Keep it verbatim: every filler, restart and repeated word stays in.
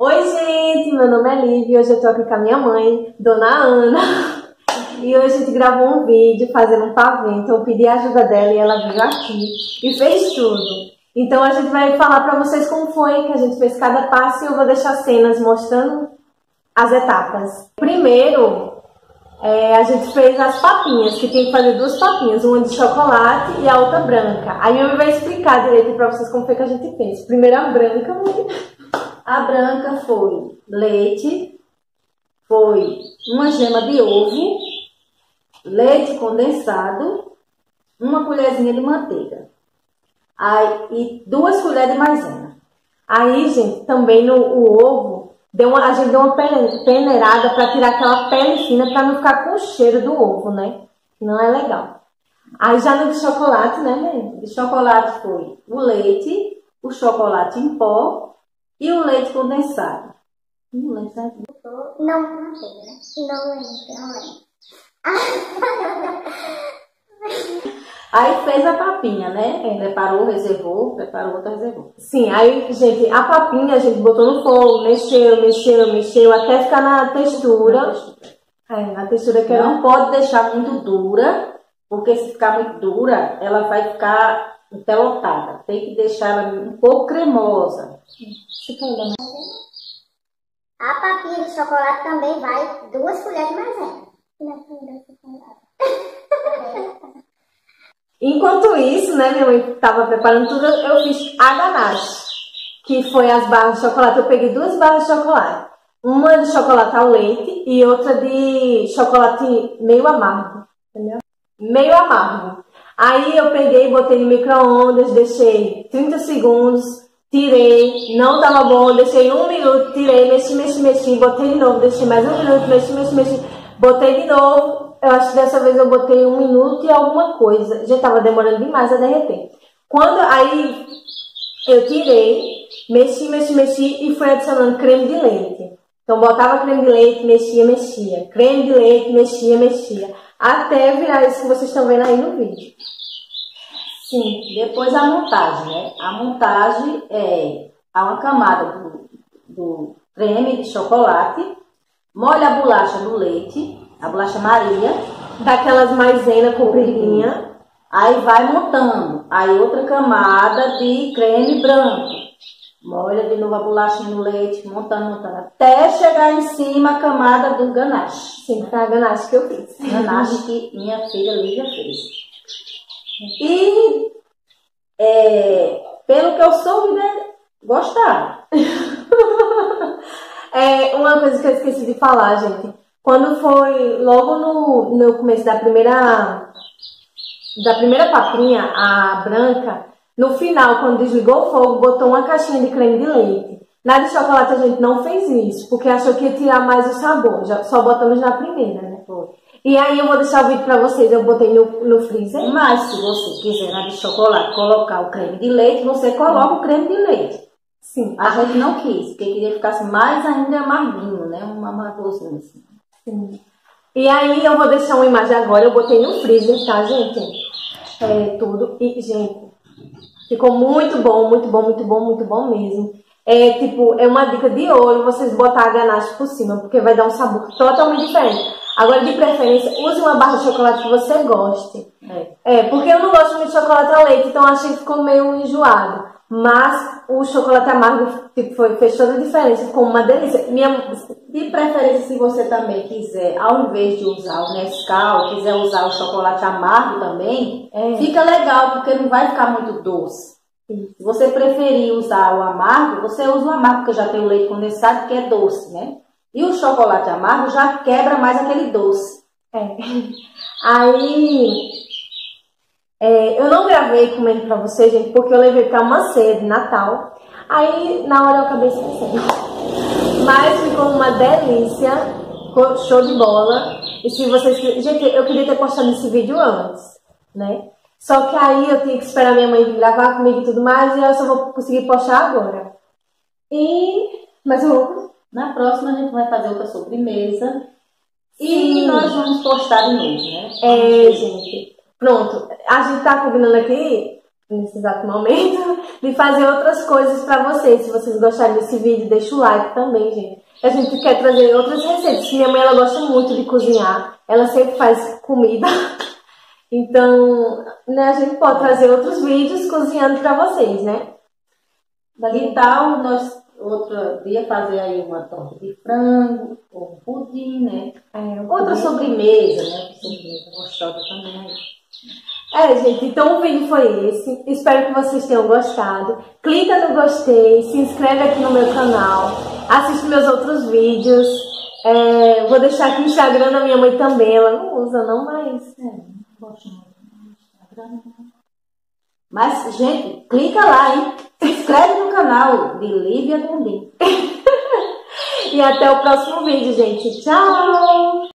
Oi, gente, meu nome é Lívia e hoje eu tô aqui com a minha mãe, Dona Ana. E hoje a gente gravou um vídeo fazendo um pavê, então eu pedi a ajuda dela e ela veio aqui e fez tudo. Então a gente vai falar pra vocês como foi que a gente fez cada passo e eu vou deixar cenas mostrando as etapas. Primeiro, é, a gente fez as papinhas, que tem que fazer duas papinhas, uma de chocolate e a outra branca. Aí eu vou explicar direito pra vocês como foi que a gente fez. Primeiro a branca, mãe. A branca foi leite, foi uma gema de ovo, leite condensado, uma colherzinha de manteiga. Aí, e duas colheres de maisena. Aí, gente, também no o ovo, deu uma, a gente deu uma peneirada para tirar aquela pele fina para não ficar com o cheiro do ovo, né? Não é legal. Aí já no de chocolate, né, mãe? De chocolate foi o leite, o chocolate em pó e o leite condensado. Não lembro, né? Não, não lembro, não lembro. Aí fez a papinha, né? Preparou, reservou, preparou outra, reservou. Sim, aí, gente, a papinha a gente botou no fogo, mexeu, mexeu, mexeu, até ficar na textura. Na textura, é, na textura que não pode deixar muito dura, porque se ficar muito dura, ela vai ficar empelotada. Tem que deixar ela um pouco cremosa. A papinha de chocolate também vai duas colheres de maisena. Enquanto isso, né, minha mãe estava preparando tudo, eu fiz a ganache, que foi as barras de chocolate. Eu peguei duas barras de chocolate, uma de chocolate ao leite e outra de chocolate meio amargo, entendeu? Meio amargo. Aí eu peguei, botei no micro-ondas, deixei trinta segundos, tirei, não tava bom, deixei um minuto, tirei, mexi, mexi, mexi, botei de novo, deixei mais um minuto, mexi, mexi, mexi, botei de novo. Eu acho que dessa vez eu botei um minuto e alguma coisa. Já tava demorando demais a derreter. Quando aí eu tirei, mexi, mexi, mexi e fui adicionando creme de leite. Então botava creme de leite, mexia, mexia. Creme de leite, mexia, mexia. Até virar isso que vocês estão vendo aí no vídeo. Sim, depois a montagem, né? A montagem é uma camada do, do creme de chocolate, molha a bolacha no leite, a bolacha Maria, daquelas maisena compridinha, aí vai montando, aí outra camada de creme branco, molha de novo a bolacha no leite, montando, montando, até chegar em cima a camada do ganache. Sim, foi a ganache que eu fiz. Ganache que minha filha Lívia fez. E, é, pelo que eu soube, né, gostaram. É uma coisa que eu esqueci de falar, gente. Quando foi logo no, no começo da primeira, da primeira papinha, a branca, no final, quando desligou o fogo, botou uma caixinha de creme de leite. Na de chocolate a gente não fez isso, porque achou que ia tirar mais o sabor. Já, só botamos na primeira, né? E aí eu vou deixar o vídeo pra vocês, eu botei no, no freezer. Mas se você quiser na de chocolate colocar o creme de leite, você coloca o creme de leite. Sim. A gente não quis, porque queria que ficasse mais ainda amarguinho, né? Um amargozinho assim. Sim. E aí eu vou deixar uma imagem agora, eu botei no freezer, tá, gente? É, tudo. E, gente, ficou muito bom, muito bom, muito bom, muito bom mesmo. É, tipo, é uma dica de ouro vocês botar a ganache por cima, porque vai dar um sabor totalmente diferente. Agora, de preferência, use uma barra de chocolate que você goste. É, é porque eu não gosto muito de chocolate ao leite, então achei que ficou meio enjoado. Mas o chocolate amargo tipo, foi, fez toda a diferença, ficou uma delícia. Minha... De preferência, se você também quiser, ao invés de usar o Nescau, quiser usar o chocolate amargo também, é. Fica legal, porque não vai ficar muito doce. Sim. Se você preferir usar o amargo, você usa o amargo, porque já tem o leite condensado, que é doce, né? E o chocolate amargo já quebra mais aquele doce. É. Aí... É, eu não gravei comendo pra vocês, gente, porque eu levei pra uma ceia de Natal. Aí, na hora eu acabei esquecendo. Mas ficou uma delícia, ficou show de bola. E se vocês... Gente, eu queria ter postado esse vídeo antes, né? Só que aí eu tinha que esperar minha mãe vir gravar comigo e tudo mais, e eu só vou conseguir postar agora. E... Mas eu vou... Na próxima a gente vai fazer outra sobremesa. E nós vamos postar de novo, né? É, gente... Pronto, a gente tá combinando aqui nesse exato momento, de fazer outras coisas pra vocês. Se vocês gostarem desse vídeo, deixa o like também, gente. A gente quer trazer outras receitas. Minha mãe, ela gosta muito de cozinhar. Ela sempre faz comida. Então, né, a gente pode trazer outros vídeos cozinhando pra vocês, né? E tal, nós outro dia fazer aí uma torta de frango, ou um pudim, né? É, outra sobremesa, né? Sobremesa gostosa também. É, gente, então o vídeo foi esse. Espero que vocês tenham gostado. Clica no gostei, se inscreve aqui no meu canal, assiste meus outros vídeos. É, vou deixar aqui o Instagram da minha mãe também. Ela não usa, não, mas... É, não gosto muito do Instagram. Mas, gente, clica lá, hein? Se inscreve no canal de Lívia Gondim. E até o próximo vídeo, gente. Tchau!